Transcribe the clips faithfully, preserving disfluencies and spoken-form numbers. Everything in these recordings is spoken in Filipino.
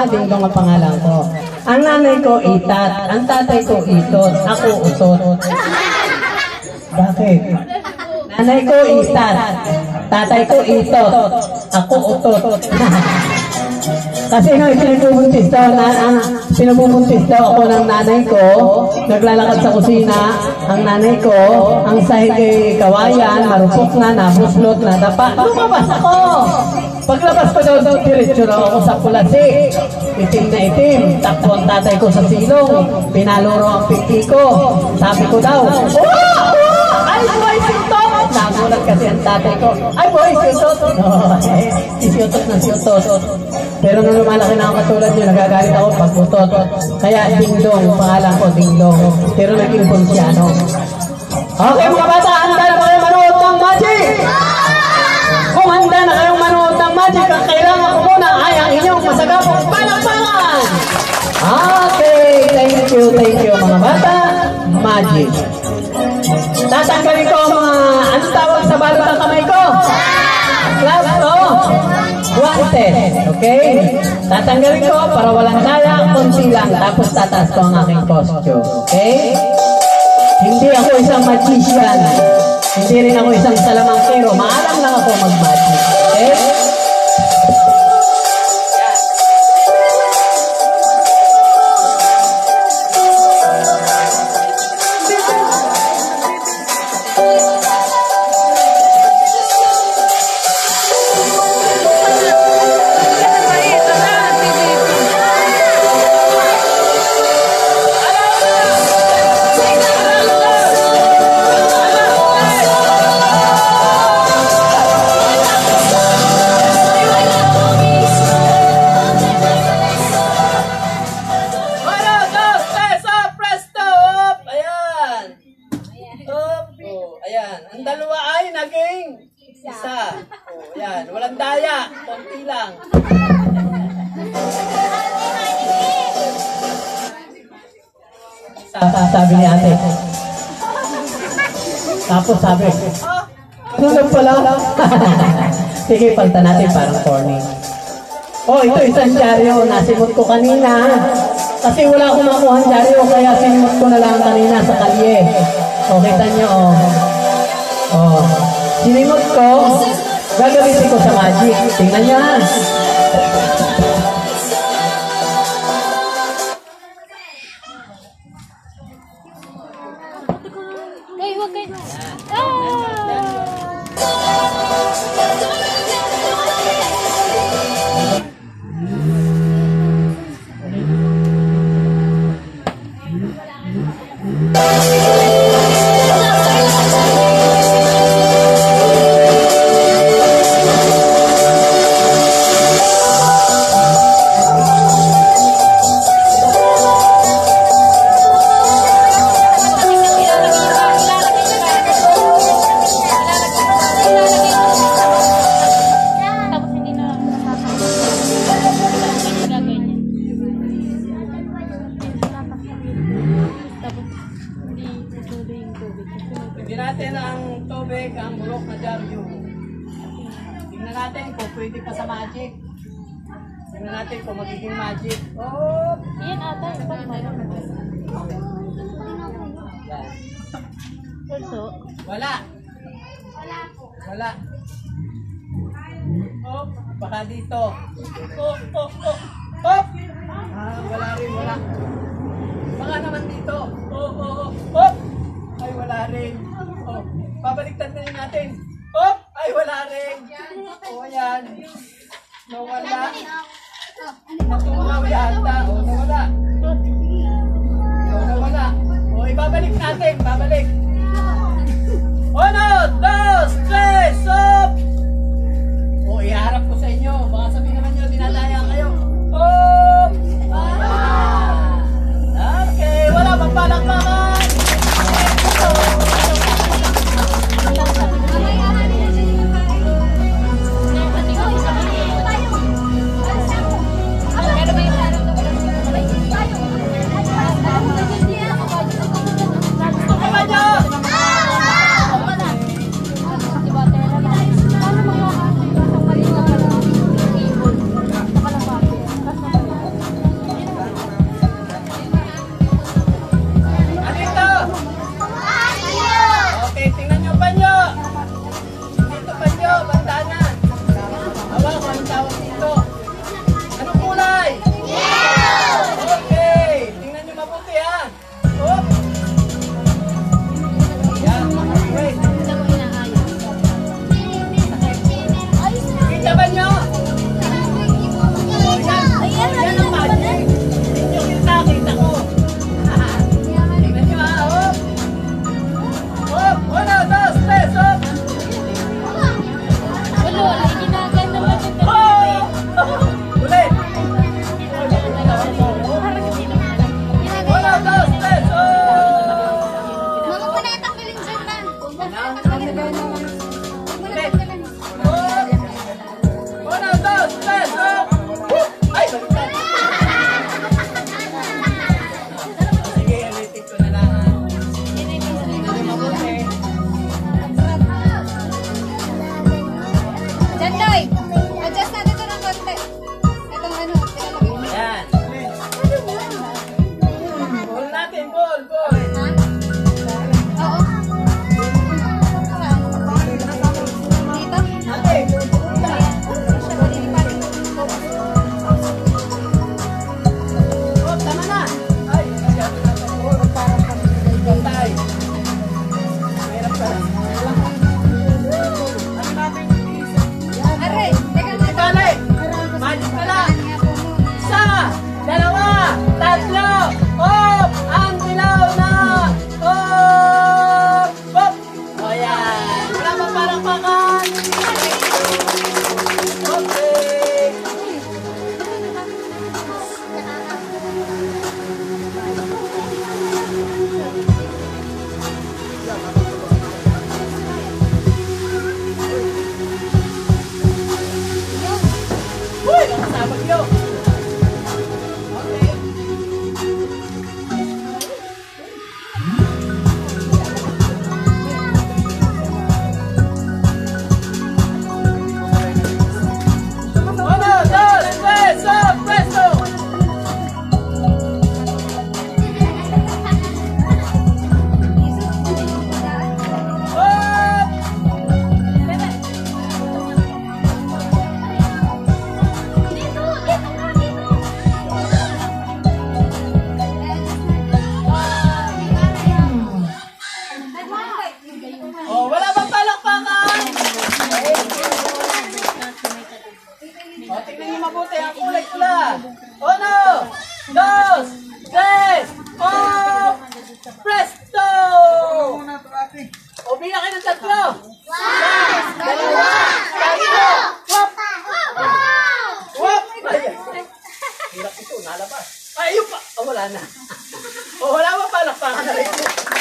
Dingdong ang pangalan ko. Ang nanay ko, Itat. Ang tatay ko, Itot. Ako, Utot. Bakit? Nanay ko, Itat. Tatay ko, Itot. Ako, Utot. Kasi nung pinagpupuntis daw, na, ang pinagpupuntis daw ako ng nanay ko, naglalakad sa kusina, ang nanay ko, ang sahig ay kawayan, marupok na, nabuslot na, dapa, lumabas ako! Paglabas ko daw daw, diretso daw ako sa pulasi, itim na itim, takbo ang tatay ko sa silong, pinaluro ang pipi ko, sabi ko daw, oh! Ay, boy, sintot! Nagulat kasi ang tatay ko, ay, boy, sintot! No, eh, siutot na siutot. Pero nung lumalaki na ako katulad nyo, nagagalit ako pagputot. Kaya Dingdong, pangalan ko Dingdong. Pero naging Pontiano. Okay mga bata, handa na kayo manood ng magic? Kung handa na kayong manood ng magic, ang kailangan ko muna ay ang inyong masagapong palakpakan. Okay, thank you, thank you mga bata. Magic. Tatanggalin ko mga, ano tawag sa balot ng kamay ko? Class to? Wanted. Okay? Tatanggalin ko para walang daya, konti lang. Tapos tataas ko ang aking costume. Okay? Hindi ako isang magician. Hindi rin ako isang salamangkero. Maalam lang ako mag-magic. Okay? Sabi ni ate. Tapos sabi, sunod pala. Sige, palta natin parang corny. Oh, ito isang dyaryo. Nasimot ko kanina. Kasi wala akong makuha ang dyaryo, kaya sinimot ko na lang kanina sa kalye. O, kita nyo, oh. Oh. Sinimot ko, gagamitin ko sa magic. Tingnan nyo, ha. Pwede pa sa magic. Tingnan natin kung magiging magic. Oh! Yan ata. Wala. Wala. Oh, baka dito. Oh, oh, oh. Oh! Ah, wala rin, wala. Baka naman dito. Oh, oh, oh. Oh! Ay, wala rin. Oh, babaliktad na rin natin. Oh! Ay, wala rin. O, ayan. Nawala. Natumaw yata. O, nawala. O, nawala. O, ibabalik natin. Babalik. Uno, dos, tres, up! O, iharap ko sa inyo. Baka sabihin naman nyo, dinadaya kayo. Oh! Ah! Okay, wala pang palakpakan. Presto! O, bilang kayo ng tatlo. One, dalawa, tatlo. Wap! Wap! Hirap ito, nalabas. Ay, yun pa. O, wala na. O, wala pa palakpakan na rin.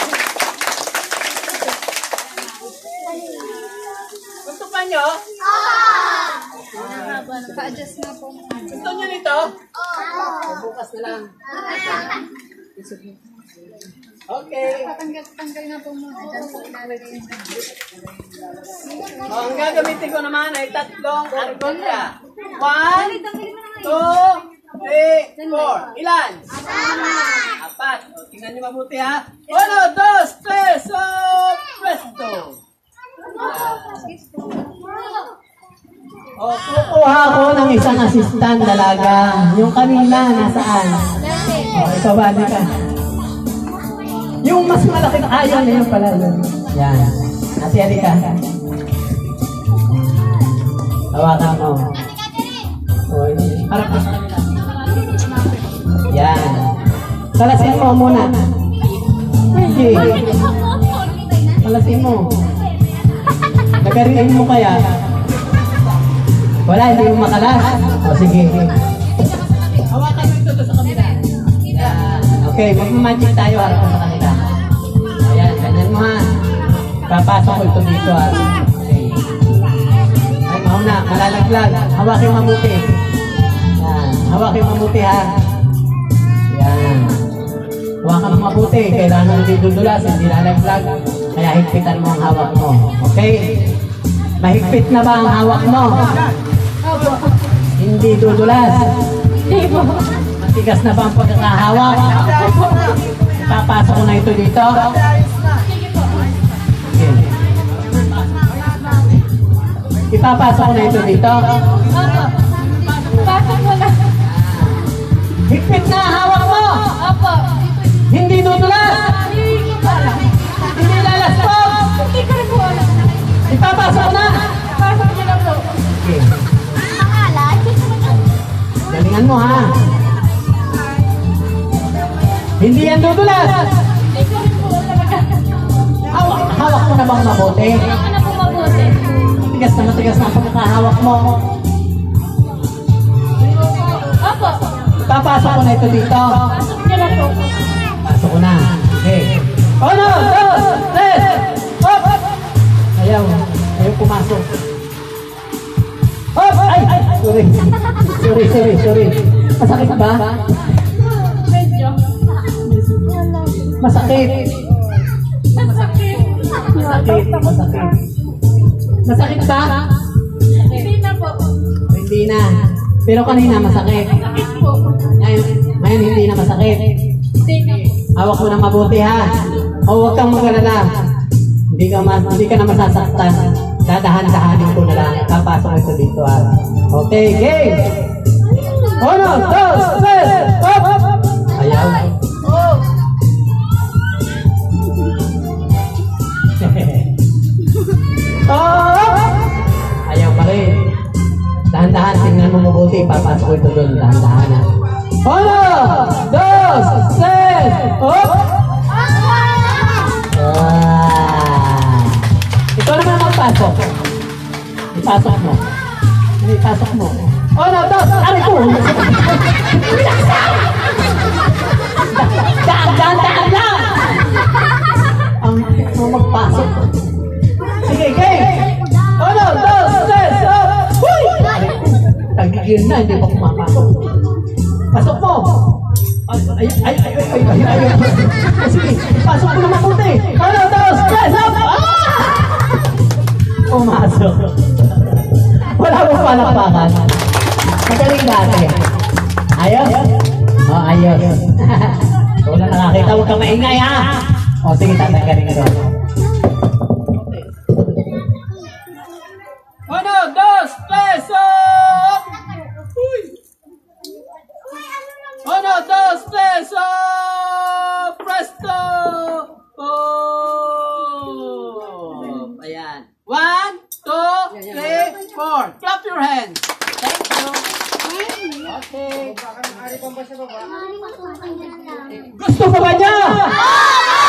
Gusto pa nyo? Pa-adjust na po. Gusto nyo nito? O, bukas na lang. Okay. Patanggal-tanggal na po muna. Diyan po ilalagay yung O, ang gagamitin ko naman ay tatlong argonda. One, two, three, four. Ilan? Apat. O, tingnan nyo mabuti ha. Uno, dos, tres, o, presto. O, kukuha ko ng isang assistant dalaga. Yung kanina, nasaan? O, ikaw ba, ka? Yung mas malaki na ayaw na yun pala. Yan. Ate, alika. Hawakan mo. O, harap ka sa kanila. Yan. Kalasin mo muna. Hindi. Kalasin mo. Nagariin mo kaya. Wala, hindi mo makalas. O, sige. Hawakan mo ito sa kanila. Yan. Okay, mag-magic tayo harap sa kanila. Ayan, ganyan mo ha. Papasok ko ito dito ha. Okay. Ay, mauna, malalaglag. Hawakin mabuti. Yan, hawakin mabuti ha. Yan. Hawakan mo mabuti. Kailangan hindi dudulas, hindi lalaglag. Kaya higpitan mo ang hawak mo. Okay? Mahigpit na ba ang hawak mo? Hindi dudulas. Hindi po. Matigas na ba ang pagkakahawak? Papasok ko na ito dito. Okay. Ipapasok ko na ito dito. Pasok mo na. Higpit na ang hawak mo. Opo. Hindi dudulas. Hindi ko alam. Hindi lalaspog. Hindi ko rin po alam. Ipapasok ko na. Pasok niyo na po. Okay. Pangalan? Galingan mo ha. Hindi yan dudulas. Hindi ko rin po alam. Hawak, hawak mo na bang mabuti? Ako na po mabuti. Matigas na matigas na ang pagkakahawak mo. Opo. Papasok ko na ito dito. Pasok niyo na po. Pasok ko na. Okay. Uno, dos, tres. Hop! Ayaw. Ayaw pumasok. Hop! Ay! Ay! Sorry. Sorry, sorry, sorry. Masakit ba? Medyo. Masakit. Masakit. Masakit. Masakit. Masakit ba? Hindi na po. Hindi na. Pero kanina masakit. Sakit po. Ngayon, ngayon hindi na masakit. Hindi na po. Hawak mo na mabuti ha. O huwag kang mag-alala. Hindi ka, ma hindi ka na masasaktan. Dadahan-dahanin ko na lang. Papasok ito dito ha. Okay, game! Uno, dos, tres, hop! Ayaw. Oh. Hop! Ayaw pa rin. Dahan-dahan, tingnan mo mabuti. Papasok ito doon. Dahan-dahan ha. Uno, dos, tres, hop! Ah. Ikaw naman magpasok. Ipasok mo. Ipasok mo. Uno, dos, ari ko! Daan, daan, daan lang! Ang mo magpasok. Sige, game! Uno, dos, tres, hop! Huy! Tagigil na, hindi pa kumapasok. Pasok mo! Ay, ay, ay, ay, ay, ay, ay, ay. Sige, pasok mo na mabuti. Uno, dos, tres, hop! Ah! Pumasok. Wala mo palakpakan. Magaling dati. Ayos? O, ayos. Kung na nakakita, huwag kang maingay ha. O, sige, tatanggalin ito. Uno, dos, tres, hop! Uy! Uno, dos, tres, hop! Presto! Oh! Ayan. One, two, three, four. Clap your hands. Thank you. Okay. Gusto pa ba niya?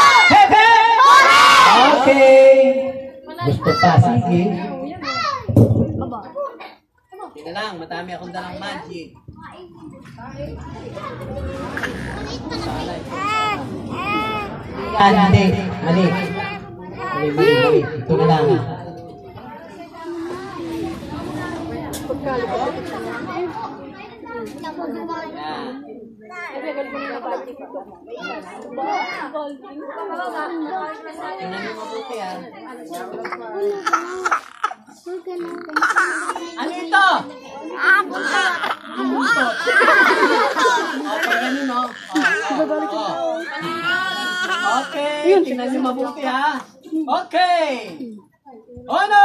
Ito pa, sige. Sige lang, madami akong dalang magic. Yan, hindi. Mali. Mali, mali, mali. Ito na lang. Yan. Tingnan mo mabuti ah. Ano ito? Buto. Okay, ganun no? Okay, tingnan nyo mabuti ha. Okay. Ano?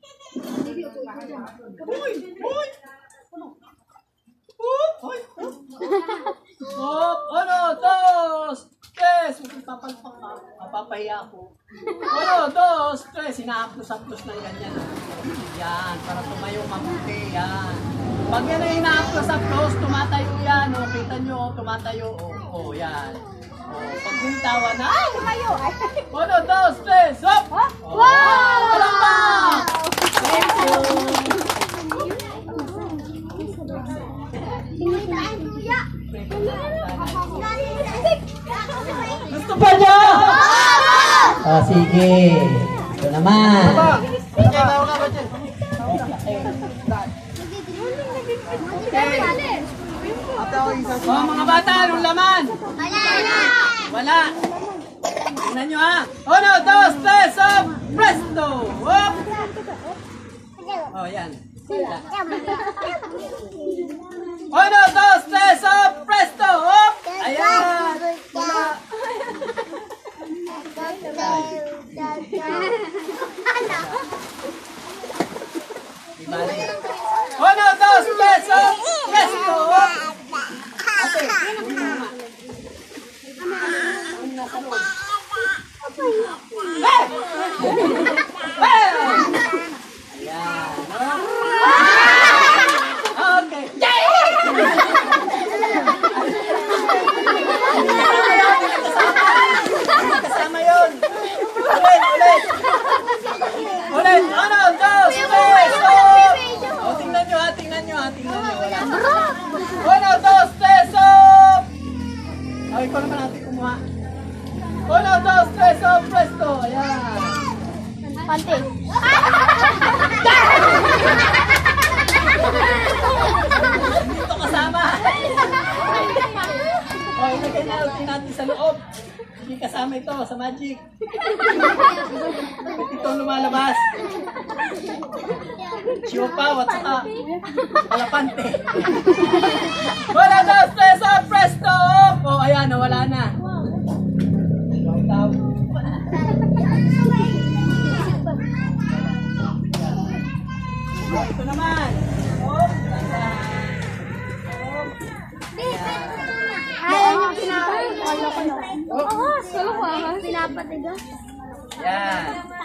Uy! Uy! Uy! Hop! Ano? Dos! Tres! Magpapalpak ka. Mapapahiya ako. Ano? Dos! Tres! Ina-aplos-aplos na ganyan. Yan. Para tumayo mabuti. Yan. Pag yan ay ina-aplos-aplos, tumatayo yan. O, kita nyo. Tumatayo. O, o yan. O, pag bintawan na. Ay! Tumayo! Ano? Dos! Tres! Hop! Wow! Palakpak! Thank you! Gusto pa niyo? Oh, sige. Ito naman. Oh, mga bata, anong laman? Wala. Tingnan nyo ha. Uno, dos, tres, up, presto. Up. Oh, yan. Wala. Uno, dos, tres, up, presto, up! Ayan! Wala! Uno, dos, tres, up, presto, up! Ate, hindi mo naman. Hey! Hey! Ayan! Okay! Kasama yun. Ulit, ulit. Ulit. Ano? Dos, tres, up. O, tingnan nyo ha, tingnan nyo ha, tingnan nyo. Wala. Uno, dos, tres, up. O, ikaw naman natin kumuha. Uno, dos, tres, up, presto. Ayan. Pante. Dito kasama. O, ilagay natin natin sa loob. Hindi kasama ito sa magic. Ba't ito lumalabas? Siopaw at saka kalapante. Wala na, stress up, presto! O, ayan, nawala na. Ito naman. Oh, Ayaw niyo pinapatiga ko no? Oo, solo ko ah. Pinapatiga. yan.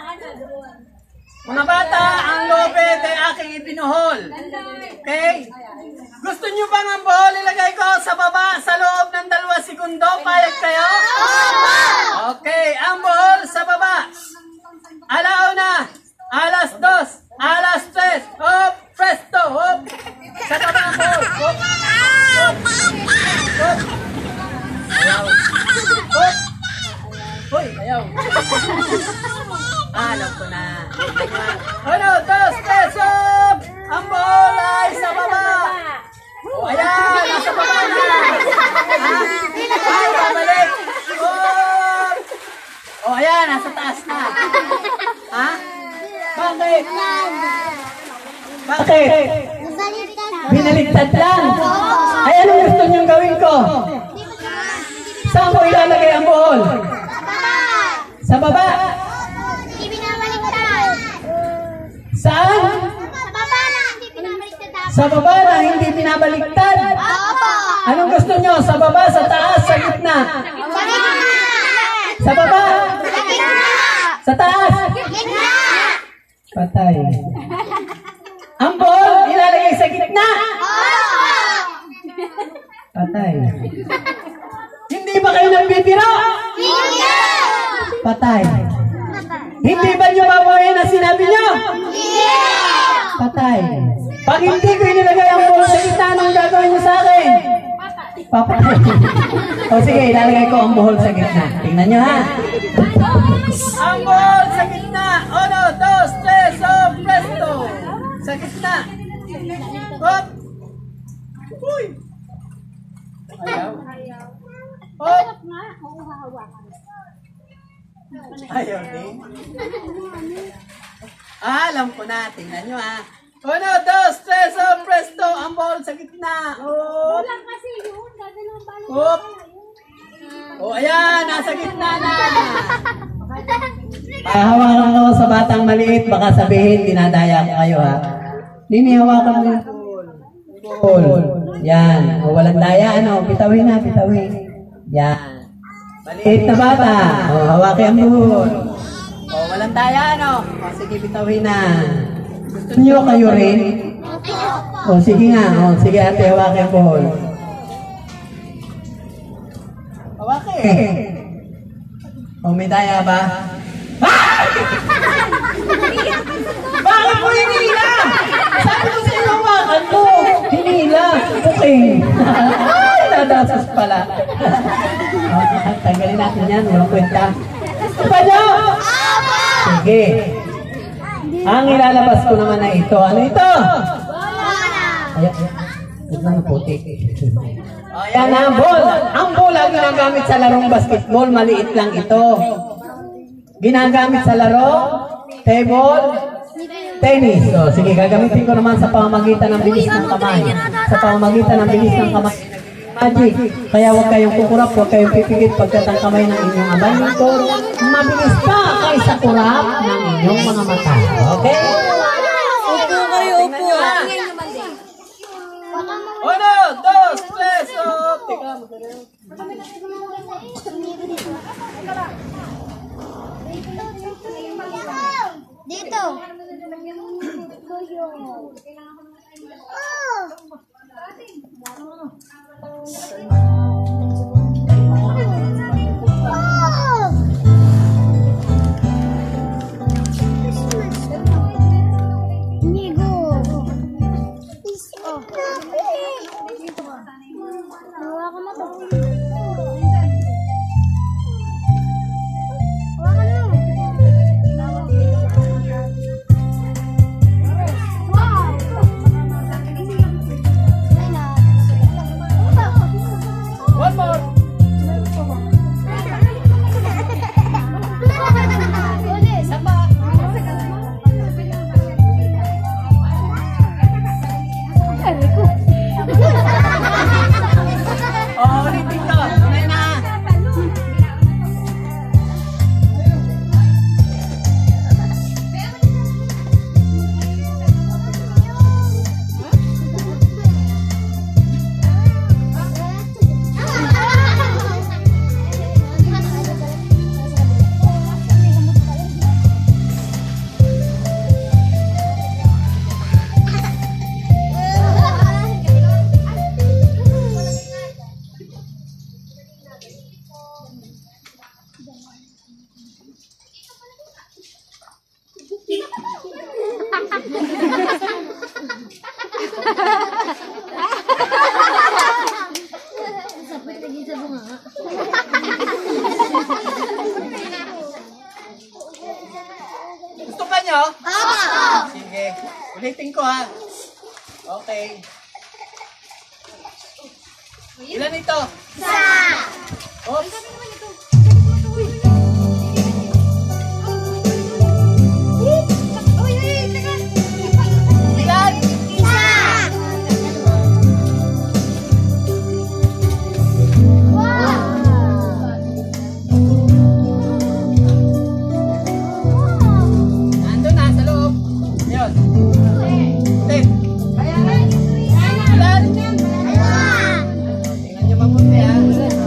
Mga bata, ang lobet ay aking ibinuhol. Okay? Gusto nyo bang ang bohol ilagay ko sa baba sa loob ng dalawa segundo? Payag kayo? Okay, ang bohol sa baba. Alauna, alas dos, alas tres, hop, presto, hop. Sa baba ang bohol, hop, hop, hop. Ayaw. Hop. Hoy, ayaw. Alam ko na. Ano, dos, tres, hop! Ang bola ay sa baba! O, ayan! Nasa baba na! Ha? Ay, babalik! Hop! O, ayan! Nasa taas na! Ha? Bakit? Bakit? Binaligtad lang! Ay, anong gusto niyong gawin ko? Saan ko ilalagay ang bohol? Sa baba! Saan? Sa baba na hindi pinabaliktad. Opo. Anong gusto nyo? Sa baba, sa taas, sa gitna? Sa gitna. Sa baba? Sa gitna. Sa taas? Gitna. Patay. Ang ball, ilalagay sa gitna? Opo. Patay. Hindi ba kayo nagbibiro? Hindi. Patay. Hindi ba nyo babawiin na sinabi Sabi niyo? Yeah! Patay. Pag hindi ko inilagay ang ball sa gitna, anong gagawin niyo sa akin? Papatay. O sige, ilalagay ko ang ball sa gitna. Tingnan niyo ha. Ang ball sa gitna. Uno, dos, tres, o presto. Sa gitna. Hop. Uy. Ayaw. Hop. Ayaw din. Ah, alam ko na. Tingnan nyo ah. Uno, dos, tres, o presto. Ang ball sa gitna. Hop. Lang kasi yun. Gagano'n ba? Hop. O ayan, nasa gitna na. Hawakan ko sa batang maliit. Baka sabihin, dinadaya ko kayo ha. Nini, hawakan mo yung ball. Yan. O walang daya, ano. Pitawin na, pitawin. Yan. Maliit na bata. O, hawakin ang ball. O, walang daya, ano. O, sige, pitawin na. Gusto niyo kayo rin? O, sige nga. O, sige, ate, hawakin ang ball. Hawakin. O, may daya ba? Ah! Bakit mo hinila? Sabi ko sa'yo, hawakan mo. Hinila. Okay. Ay, nadasas pala. Okay, tanggalin natin yan. Walang kwenta. Gusto pa nyo? Sige. Ang ilalabas ko naman na ito. Ano ito? Ayan. Ito na puti. Ayan na ang ball. Ang ball ang ginagamit sa larong basketball. Maliit lang ito. Ginagamit sa laro, table, tennis. So, sige, gagamitin ko naman sa pamamagitan ng bilis ng kamay. Sa pamamagitan ng bilis ng kamay. Magic. Kaya huwag kayong kukurap, huwag kayong pipigit pagkat ang kamay ng inyong abay nito. Mabilis pa kaysa kurap ng inyong mga mata. Okay? Upo kayo, upo. Uno, dos, tres, up. Teka, magdalaw. Dito. One more. Oh, ulitin ko. Tunay na. Gusto ka nyo? Sige. Ulitin ko ha. Okay. Ilan ito? Isa! Oops. Ilan? Isa! Nandun na sa loob. Yun. Ulit. Ilan? Tingnan nyo mabuti ha.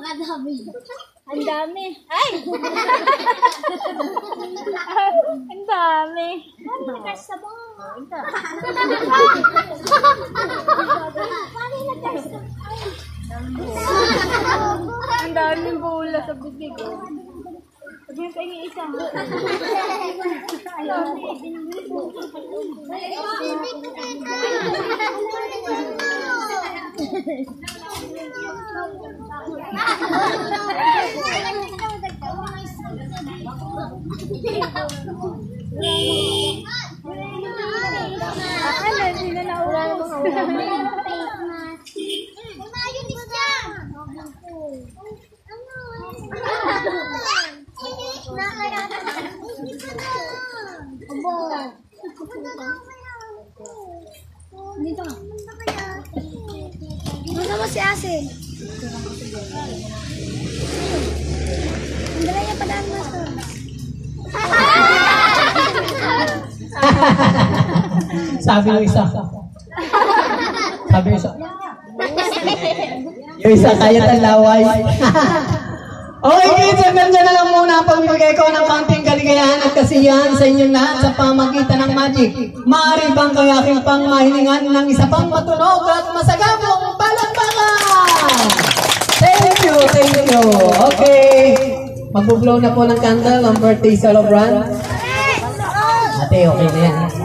Ang dami. Ay! Ang dami. Ang kasabang. Ang daming bola sa bibig. Pag yung kayo isa. Ano, hindi na naubos. Dito. Gusto mo si Asin? Ang dala niya pala ang maso. Sabi ng isa. Sabi ng isa. Yung isa kaya talaway. Okay kids, hanggang dyan na lang muna ang pagbibigay ko ng kaunting kaligayahan at kasiyahan sa inyong lahat sa pamagitan ng magic. Maaari bang kayo aking pang mahilingan ng isa pang matunog at masagabong palakpakan? Thank you, thank you. Okay. Mag-blow na po ng candle ang birthday celebration. Ate, okay na yan.